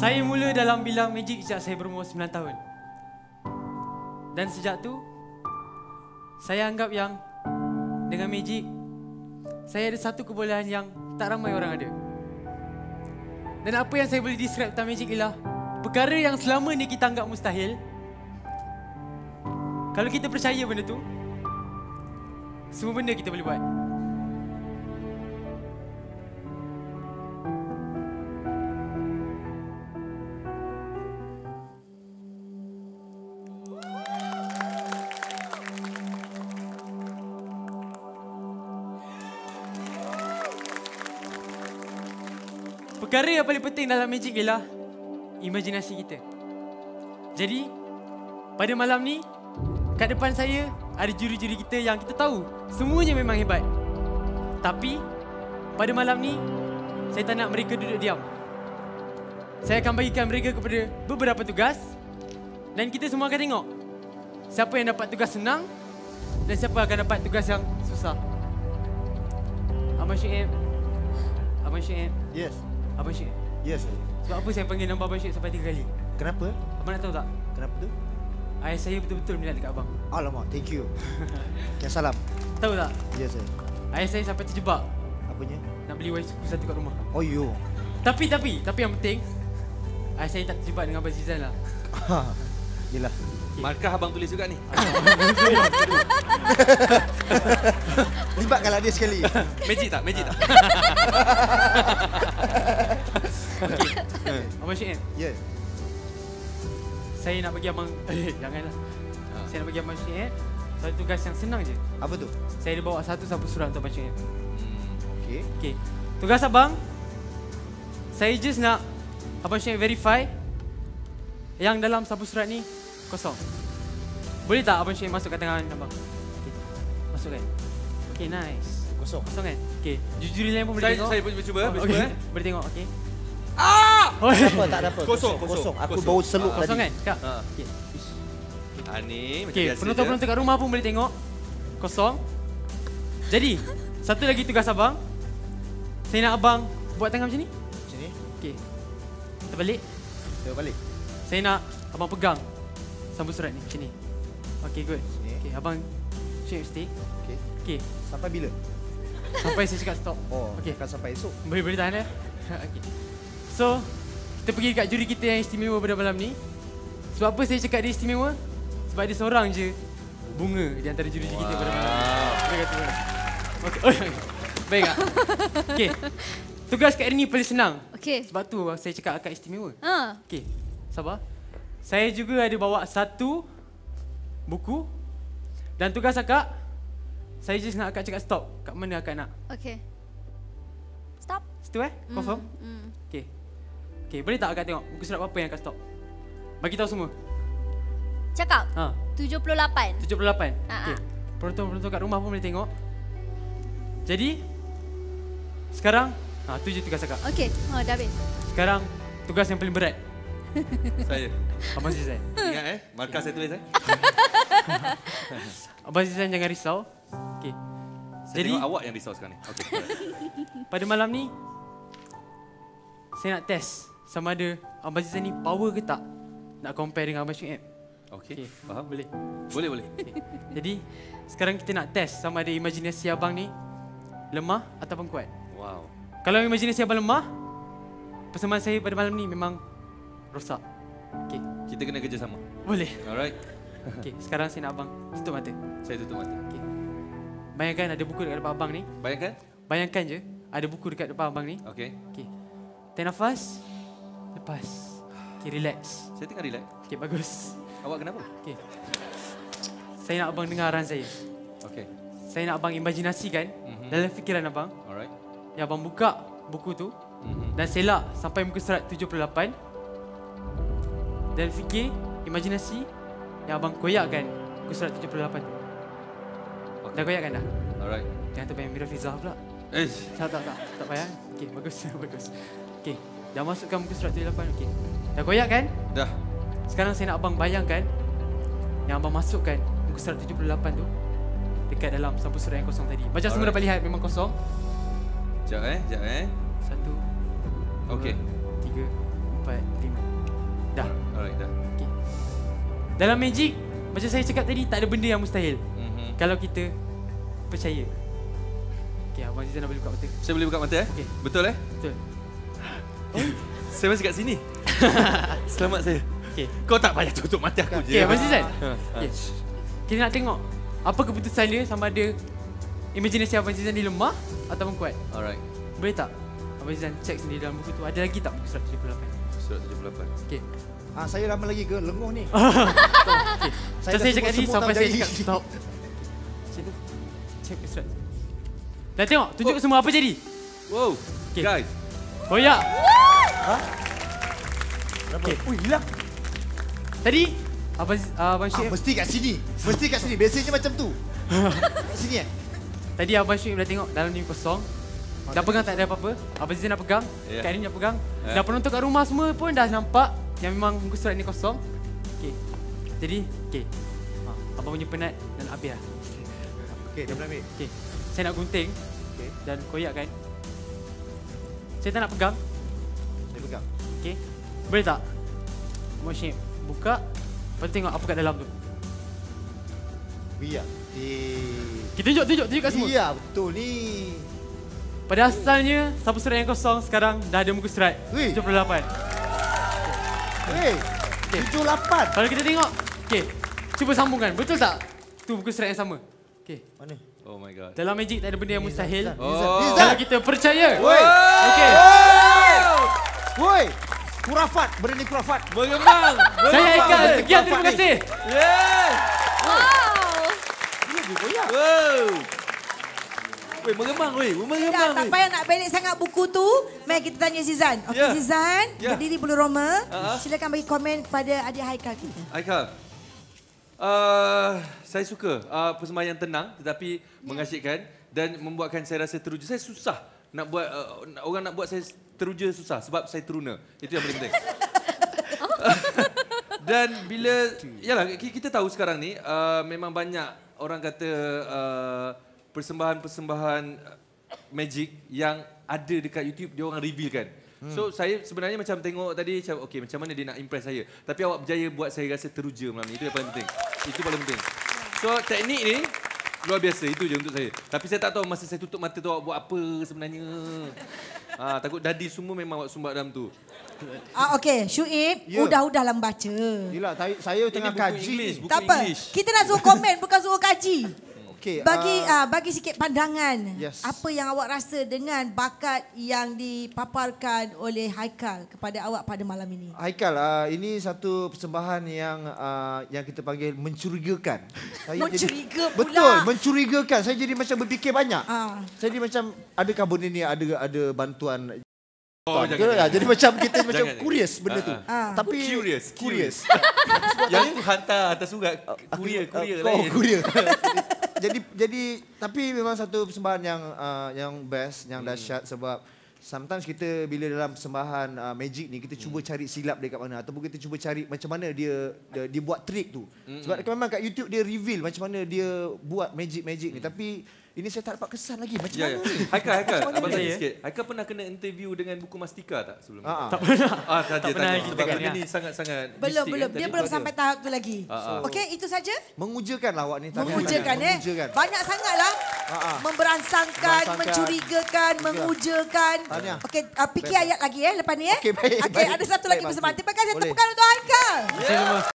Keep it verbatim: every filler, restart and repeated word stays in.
Saya mula dalam bilang magic sejak saya berumur sembilan tahun. Dan sejak tu, saya anggap yang dengan magic, saya ada satu kebolehan yang tak ramai orang ada. Dan apa yang saya boleh describe tentang magic ialah perkara yang selama ni kita anggap mustahil. Kalau kita percaya benda tu, semua benda kita boleh buat. Perkara yang paling penting dalam magic ialah imajinasi kita. Jadi, pada malam ni, kat depan saya ada juri-juri kita yang kita tahu semuanya memang hebat. Tapi, pada malam ni, saya tak nak mereka duduk diam. Saya akan bagikan mereka kepada beberapa tugas dan kita semua akan tengok siapa yang dapat tugas senang dan siapa akan dapat tugas yang susah. Abang Syed, Abang Syed. Yes. Abang Syed. Yes. Sebab apa saya panggil nama Abang Syed sampai tiga kali? Kenapa? Abang nak tahu tak? Kenapa tu? Ayah saya betul-betul minat dekat abang. Alamak, thank you. Okay, salam. Tahu tak? Yes, sir. Ayah saya sampai terjebak Apanya? nak beli wais suku satu kat rumah. Oh, yo. Tapi, tapi, tapi yang penting, ayah saya tak terjebak dengan Abang Zizan lah. Yelah. Okay. Markah abang tulis juga ni. Libatkanlah dia sekali. Magic tak? Magic tak? Okay. Abang Syed, Yes. saya nak bagi abang, eh, janganlah. Ha. Saya nak bagi abang Syed satu tugas yang senang je. Apa tu? Saya ada bawa satu sapu surat untuk Abang Syed. Hmm. Okay. Okay. Tugas abang, saya just nak Abang Syed verify yang dalam sapu surat ni kosong. Boleh tak Abang Syed masuk kat tangan abang? Okay. Masukkan. Okay, nice. Kosong. Kosong kan? Okay. Jujur lain pun boleh Saya, tengok. saya boleh cuba, Oh, boleh okay. cuba eh. Boleh tengok, okay. Ah! Oh, Tak apa, tak ada apa. Kosong, Kosong. kosong, Aku kosong. bau seluk Ah. tadi. kosong kan? Kak? Ha. Okay. Ah ni macam Okay, biasa. penonton-penonton kat rumah pun boleh tengok. Kosong. Jadi, satu lagi tugas abang. Saya nak abang buat tangan macam ni. Macam ni. Okay. Kita balik. Tengok balik. Saya nak abang pegang sapu surat ni macam ni. Okay, good. Sini. Okay, abang shape stick. Okay. Okay, Sampai bila? sampai saya cakap stop. Oh, Okay. akan sampai esok. Boleh boleh tahan eh? Okay. So, kita pergi dekat juri kita yang istimewa pada malam ni. Sebab apa saya cakap dia istimewa? Sebab dia seorang je bunga di antara juri-juri kita pada malam ni. Dia kata, okay. Oh, okay. Baik tak? Okay. Tugas kat hari ni paling senang. Okey. Sebab tu saya cakap akak istimewa. Ha. Okay, sabar. Saya juga ada bawa satu buku. Dan tugas akak, saya just nak akak cakap stop. Kat mana akak nak? Okey. Stop. Situ eh? Confirm? Mm. Mm. Okay. Okay, boleh tak akak tengok buku surat apa yang akak stop? Bagi tahu semua. Cakap. Ha, tujuh puluh lapan. tujuh puluh lapan. Ha, Okay. ha. Penonton-penonton kat rumah pun boleh tengok. Jadi, sekarang, ha, tu je tugas akak. Okey. Ha, dah habis. Sekarang, tugas yang paling berat. Saya. Abang Zizan. Ingat eh, markah saya tulis eh. Abang Zizan jangan risau. Okay. Saya Jadi, tengok awak yang risau sekarang ni. Okey. pada malam ni, saya nak test sama ada Abang Zizan ni power ke tak nak compare dengan Abang Syed. Okey. Okay, Faham? boleh. Boleh, boleh. Okay. Jadi, sekarang kita nak test sama ada imajinasi abang ni lemah ataupun kuat. Wow. Kalau imajinasi abang lemah, persembahan saya pada malam ni memang rosak. Okay, Kita kena kerjasama. boleh. Alright. Okay, sekarang saya nak abang tutup mata. Saya tutup mata. Okay. Bayangkan ada buku dekat depan abang ni. Bayangkan. Bayangkan je ada buku dekat depan abang ni. Okey. Okay. Tarik nafas. Lepas. Okay, relax. Saya tengah relax. Okay, bagus. Awak kenapa? Okay. Saya nak abang dengar arahan saya. Okey. Saya nak abang imajinasikan Mhm. dalam fikiran abang. Alright. Yang abang buka buku tu Mhm. dan selak sampai muka surat tujuh puluh lapan. Dan fikir, imajinasi yang abang koyakkan muka surat tujuh puluh lapan tu. Okay. Dah koyakkan dah? Alright. Jangan terbayang Mira Fizah pula. Eh, Tak, tak, tak. Tak payah. Okey, bagus. bagus. Okey, dah masukkan muka surat tujuh puluh lapan. Okey. Dah koyak kan? dah. Sekarang saya nak abang bayangkan yang abang masukkan muka surat tujuh puluh lapan tu dekat dalam sapu surat yang kosong tadi. Macam semua Alright. dapat lihat memang kosong. Sekejap eh, sekejap eh. Satu, Okey. dua, tiga, empat, tengok. Dah. Alright, dah. Okay. Dalam magic, macam saya cakap tadi, tak ada benda yang mustahil. Mm-hmm. Kalau kita percaya. Okay, Abang Zizan dah boleh buka mata. Saya boleh buka mata eh? Okey. Betul eh? Betul. Saya masih kat sini. Selamat saya. Okay. Kau tak payah tutup mata aku je. Okay, Abang Zizan. Ha, ha. Okay. Kita nak tengok apa keputusan dia, sama ada imaginasi Abang Zizan ni lemah ataupun kuat. Alright. Boleh tak Abang Zizan cek sendiri dalam buku tu, ada lagi tak buku seratus tujuh puluh lapan? Surat tujuh puluh lapan. Okay. Ah, saya lama lagi ke lenguh ni. Okay. Saya Saya, dah saya cakap semua- ni semua sampai tahu saya jadi. cakap stop. Cik tu. Cek ke surat. Dah tengok, tunjuk oh. semua apa jadi. Wow. Okay. Guys. Koyak. Ha? Kenapa? Okay. Ui, hilang. Tadi Abang uh, Abang Ah, Syuib mesti kat sini. Mesti kat sini. Biasanya macam tu. Kat sini eh? Tadi Abang Syuib dah tengok dalam ni kosong. Dah pegang tak ada apa-apa. Abang Zizan dah pegang. Yeah. Kak Arin dah pegang. Yeah. Dah penonton kat rumah semua pun dah nampak yang memang muka surat ni kosong. Okey. Jadi, okey. Ha, abang punya penat dan habis lah. Okey, dah boleh ambil. Okey. Saya nak gunting Okey, dan koyakkan. Saya tak nak pegang. saya pegang. Okey. Boleh tak? Abang Syuib buka. Lepas tu tengok apa kat dalam tu. Biar. Eh. Kita tunjuk, tunjuk, tunjuk kat semua. Ya, betul ni. Pada asalnya, sapu surat yang kosong sekarang dah ada muka surat. Weh. tujuh puluh lapan. Weh, Okey. tujuh lapan. Kalau kita tengok, okey. Cuba sambungkan. Betul tak? Tu muka surat yang sama. Okey. Mana? Oh my god. Dalam magic tak ada benda yang mustahil. Nizam, Oh. Nizam. Kalau kita percaya. Woi. Okey. Woi. Kurafat, benda ni kurafat. Mengemang. Saya Haikal. Benda Sekian, kurafat terima ni. kasih. Yeah. Wow. Dia dia koyak. Wow. Weh, mengemang weh. Dah, Mengemang tak weh. payah nak belik sangat buku tu. Mari kita tanya Zizan. Okey, Ya. Zizan, Ya. berdiri bulu roma. Ha-ha. Silakan bagi komen kepada adik Haikal kita. Haikal. Uh, saya suka uh, persembahan yang tenang tetapi mengasyikkan dan membuatkan saya rasa teruja. Saya susah nak buat uh, orang nak buat saya teruja susah sebab saya teruna. Itu yang paling penting. Dan bila yalah ki- kita tahu sekarang ni uh, memang banyak orang kata uh, persembahan-persembahan uh, magic yang ada dekat YouTube dia orang revealkan. Hmm. So saya sebenarnya macam tengok tadi macam okey macam mana dia nak impress saya. Tapi awak berjaya buat saya rasa teruja malam ni. Itu yang paling penting. Itu paling penting. So teknik ni luar biasa itu je untuk saya. Tapi saya tak tahu masa saya tutup mata tu awak buat apa sebenarnya. Ha, takut dadi semua memang awak sumbat dalam tu. Ah, Okey, Syuib, Ya. udah-udah membaca. Yelah, saya, saya tengah buku kaji. English, buku Tak apa, English. kita nak suruh komen bukan suruh kaji. Okey. Bagi ah, uh, bagi sikit pandangan. Yes. Apa yang awak rasa dengan bakat yang dipaparkan oleh Haikal kepada awak pada malam ini? Haikal, uh, ini satu persembahan yang uh, yang kita panggil mencurigakan. Saya Mencuriga jadi, pula. Betul, mencurigakan. Saya jadi macam berfikir banyak. Ah. Saya jadi macam adakah benda ni ada ada bantuan. Oh, Ke? jangan, jangan. Jadi macam kita macam Jangan, curious jangan. benda tu. Ah, ah. Tapi Curious, curious. Yang tu hantar atas surat kurir kurir Kau lain. kurir. jadi jadi tapi memang satu persembahan yang uh, yang best, yang dahsyat sebab sometimes kita bila dalam persembahan uh, magic ni kita cuba cari silap dia kat mana ataupun kita cuba cari macam mana dia dia, dia buat trick tu. Sebab memang kat YouTube dia reveal macam mana dia buat magic-magic ni tapi ini saya tak dapat kesan lagi macam Ya, ya. mana ni. Haikal, Haikal, Macam mana abang ni? tanya sikit. Haikal pernah kena interview dengan buku Mastika tak sebelum ni? Ah, ah. Tak pernah. Ah, tak, Tak dia pernah tanya. lagi Sebab kita benda kan, ni sangat-sangat Belum, mistik belum. kan. Dia Tadi belum tu sampai ada. tahap tu lagi. Ah, ah. Okey, itu saja. Mengujakanlah awak ni. tanya. Mengujakan eh. Mengujakan. Banyak sangatlah. Ah, ah. Memberansangkan, Merangsangkan. mencurigakan, Itulah. mengujakan. Tanya. Okey, uh, fikir ayat lagi eh lepas ni eh. Okey, baik, Okey, baik. ada satu Baik, lagi Bang. persembahan. Terima kasih Boleh. tepukan untuk Haikal. Saya semua.